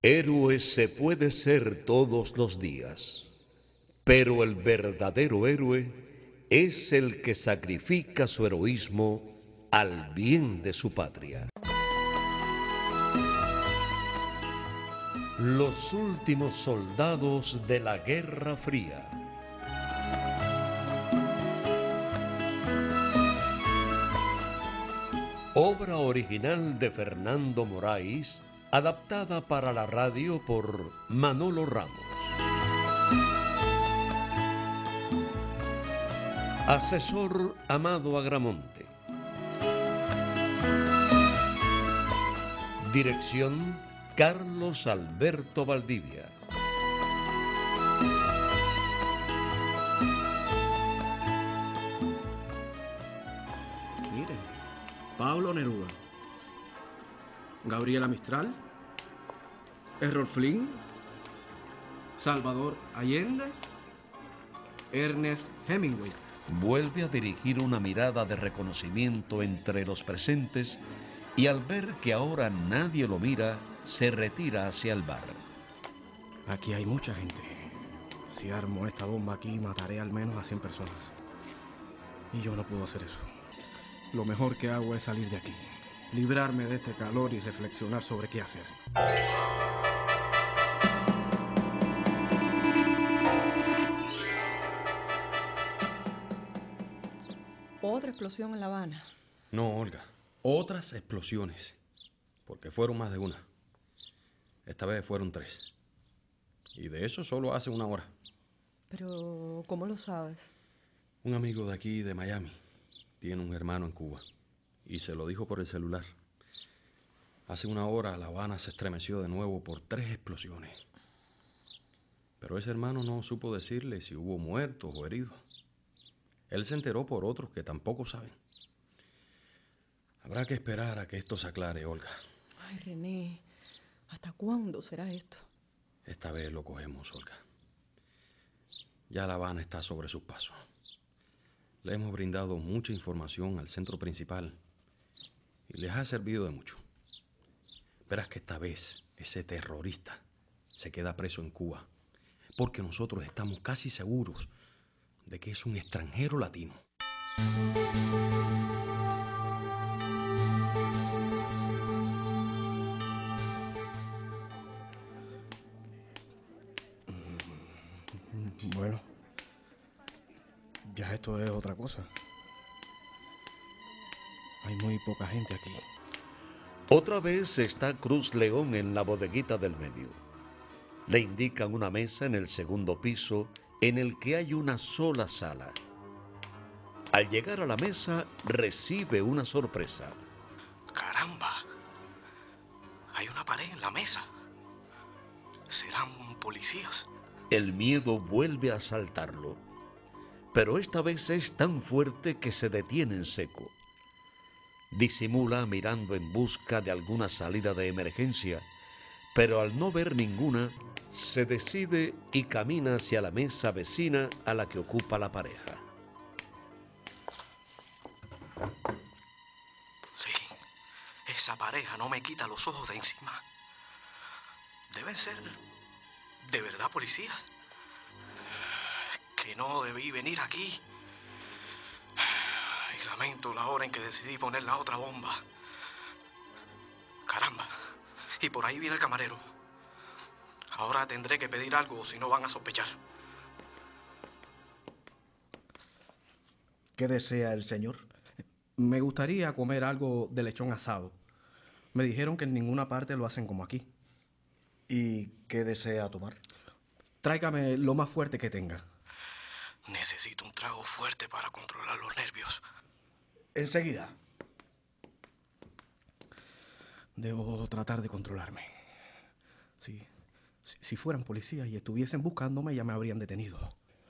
Héroe se puede ser todos los días, pero el verdadero héroe es el que sacrifica su heroísmo al bien de su patria. Los últimos soldados de la Guerra Fría. Obra original de Fernando Moraes, adaptada para la radio por Manolo Ramos. Asesor Amado Agramonte. Dirección Carlos Alberto Valdivia. Miren, Pablo Neruda, Gabriela Mistral, Errol Flynn, Salvador Allende, Ernest Hemingway. Vuelve a dirigir una mirada de reconocimiento entre los presentes y al ver que ahora nadie lo mira, se retira hacia el bar. Aquí hay mucha gente. Si armo esta bomba aquí, mataré al menos a 100 personas. Y yo no puedo hacer eso. Lo mejor que hago es salir de aquí, librarme de este calor y reflexionar sobre qué hacer. Otra explosión en La Habana. No, Olga. Otras explosiones. Porque fueron más de una. Esta vez fueron 3. Y de eso solo hace 1 hora. Pero, ¿cómo lo sabes? Un amigo de aquí, de Miami, tiene un hermano en Cuba. Y se lo dijo por el celular. Hace 1 hora La Habana se estremeció de nuevo por 3 explosiones. Pero ese hermano no supo decirle si hubo muertos o heridos. Él se enteró por otros que tampoco saben. Habrá que esperar a que esto se aclare, Olga. Ay, René, ¿hasta cuándo será esto? Esta vez lo cogemos, Olga. Ya La Habana está sobre sus pasos. Le hemos brindado mucha información al centro principal y les ha servido de mucho. Verás que esta vez ese terrorista se queda preso en Cuba porque nosotros estamos casi seguros de que es un extranjero latino. Bueno, ya esto es otra cosa. Hay muy poca gente aquí. Otra vez está Cruz León en la bodeguita del medio. Le indican una mesa en el segundo piso en el que hay una sola sala. Al llegar a la mesa, recibe una sorpresa. ¡Caramba! Hay una pared en la mesa. ¿Serán policías? El miedo vuelve a asaltarlo, pero esta vez es tan fuerte que se detiene en seco. Disimula mirando en busca de alguna salida de emergencia, pero al no ver ninguna, se decide y camina hacia la mesa vecina a la que ocupa la pareja. Sí, esa pareja no me quita los ojos de encima. Deben ser de verdad policías. Que no debí venir aquí. Y lamento la hora en que decidí poner la otra bomba. Caramba, y por ahí viene el camarero. Ahora tendré que pedir algo, si no van a sospechar. ¿Qué desea el señor? Me gustaría comer algo de lechón asado. Me dijeron que en ninguna parte lo hacen como aquí. ¿Y qué desea tomar? Tráigame lo más fuerte que tenga. Necesito un trago fuerte para controlar los nervios. Enseguida. Debo tratar de controlarme. Si fueran policías y estuviesen buscándome, ya me habrían detenido.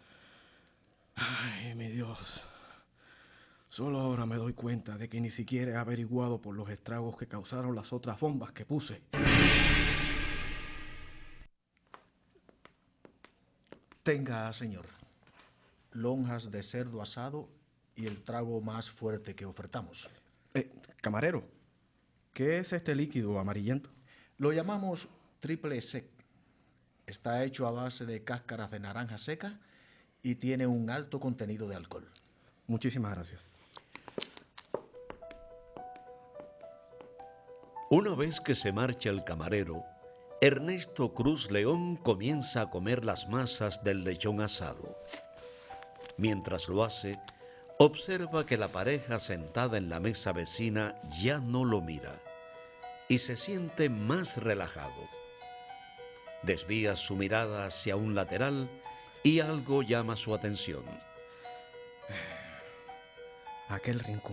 Ay, mi Dios. Solo ahora me doy cuenta de que ni siquiera he averiguado por los estragos que causaron las otras bombas que puse. Tenga, señor, lonjas de cerdo asado y el trago más fuerte que ofertamos. Camarero, ¿qué es este líquido amarillento? Lo llamamos triple sec. Está hecho a base de cáscaras de naranja seca y tiene un alto contenido de alcohol. Muchísimas gracias. Una vez que se marcha el camarero, Ernesto Cruz León comienza a comer las masas del lechón asado. Mientras lo hace, observa que la pareja sentada en la mesa vecina ya no lo mira y se siente más relajado. Desvía su mirada hacia un lateral y algo llama su atención. Aquel rincón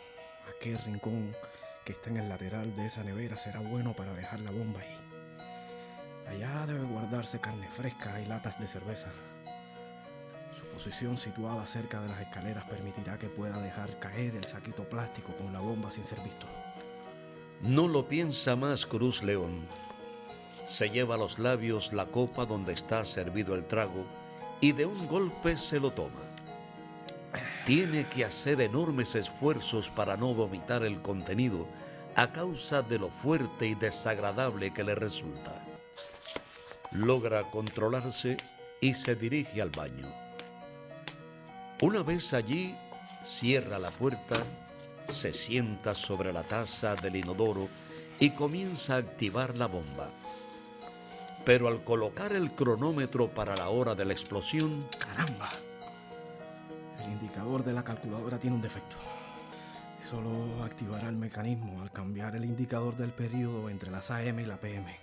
que está en el lateral de esa nevera será bueno para dejar la bomba ahí. Allá debe guardarse carne fresca y latas de cerveza. Su posición situada cerca de las escaleras permitirá que pueda dejar caer el saquito plástico con la bomba sin ser visto. No lo piensa más Cruz León. Se lleva a los labios la copa donde está servido el trago y de un golpe se lo toma. Tiene que hacer enormes esfuerzos para no vomitar el contenido a causa de lo fuerte y desagradable que le resulta. Logra controlarse y se dirige al baño. Una vez allí, cierra la puerta, se sienta sobre la taza del inodoro y comienza a activar la bomba. Pero al colocar el cronómetro para la hora de la explosión... ¡Caramba! El indicador de la calculadora tiene un defecto. Solo activará el mecanismo al cambiar el indicador del periodo entre las AM y la PM.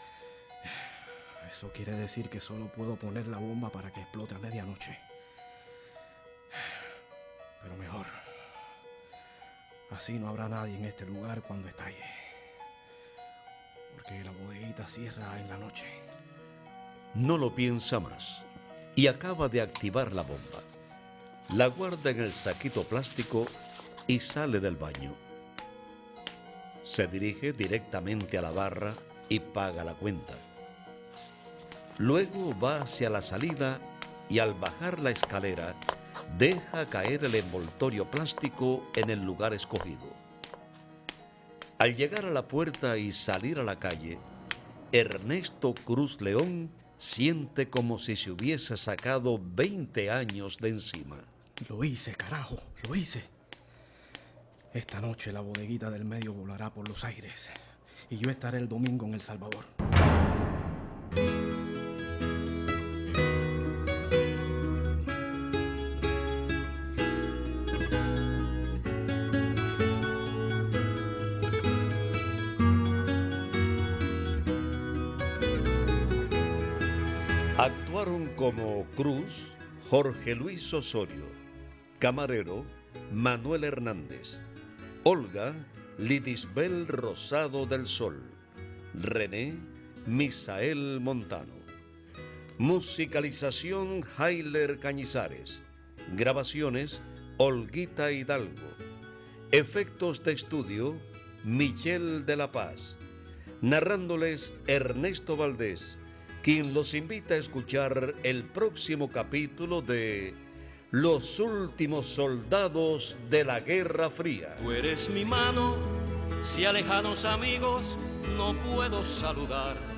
Eso quiere decir que solo puedo poner la bomba para que explote a medianoche. Pero mejor. Así no habrá nadie en este lugar cuando estalle. Porque la bodeguita cierra en la noche. No lo piensa más y acaba de activar la bomba. La guarda en el saquito plástico y sale del baño. Se dirige directamente a la barra y paga la cuenta. Luego va hacia la salida y al bajar la escalera deja caer el envoltorio plástico en el lugar escogido. Al llegar a la puerta y salir a la calle, Ernesto Cruz León siente como si se hubiese sacado 20 años de encima. Lo hice, carajo, lo hice. Esta noche la bodeguita del medio volará por los aires y yo estaré el domingo en El Salvador. Actuaron como Cruz, Jorge Luis Osorio, camarero, Manuel Hernández, Olga, Lidisbel Rosado del Sol, René, Misael Montano. Musicalización, Jailer Cañizares. Grabaciones, Olguita Hidalgo. Efectos de estudio, Michel de la Paz. Narrándoles Ernesto Valdés, quien los invita a escuchar el próximo capítulo de Los últimos soldados de la Guerra Fría. Tú eres mi mano, si a lejanos amigos no puedo saludar.